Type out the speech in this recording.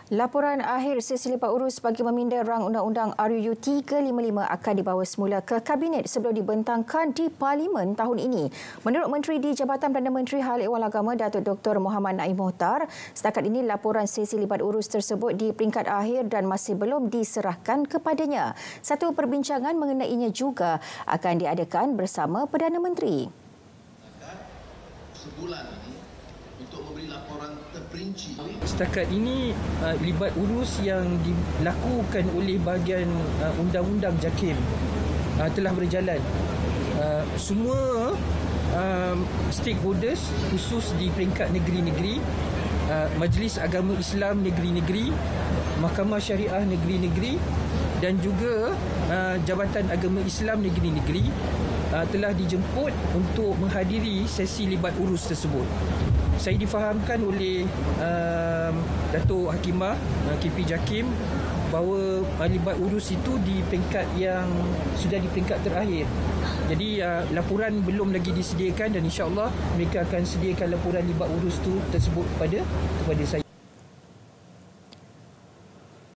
Laporan akhir sesi lipat urus bagi meminda rang undang-undang RUU 355 akan dibawa semula ke Kabinet sebelum dibentangkan di Parlimen tahun ini. Menurut Menteri di Jabatan Perdana Menteri Hal Ehwal Agama Datuk Dr. Mohammad Naim Mohtar, setakat ini laporan sesi lipat urus tersebut di peringkat akhir dan masih belum diserahkan kepadanya. Satu perbincangan mengenainya juga akan diadakan bersama Perdana Menteri. Sebulan ini untuk memberi laporan terperinci. Setakat ini libat urus yang dilakukan oleh bahagian undang-undang JAKIM telah berjalan. Semua stakeholders khusus di peringkat negeri-negeri, Majlis Agama Islam negeri-negeri, Mahkamah Syariah negeri-negeri dan juga Jabatan Agama Islam negeri-negeri telah dijemput untuk menghadiri sesi libat urus tersebut. Saya difahamkan oleh Datuk Hakimah KP JAKIM bahawa libat urus itu di peringkat yang sudah di peringkat terakhir. Jadi laporan belum lagi disediakan dan insya-Allah mereka akan sediakan laporan libat urus tersebut kepada saya.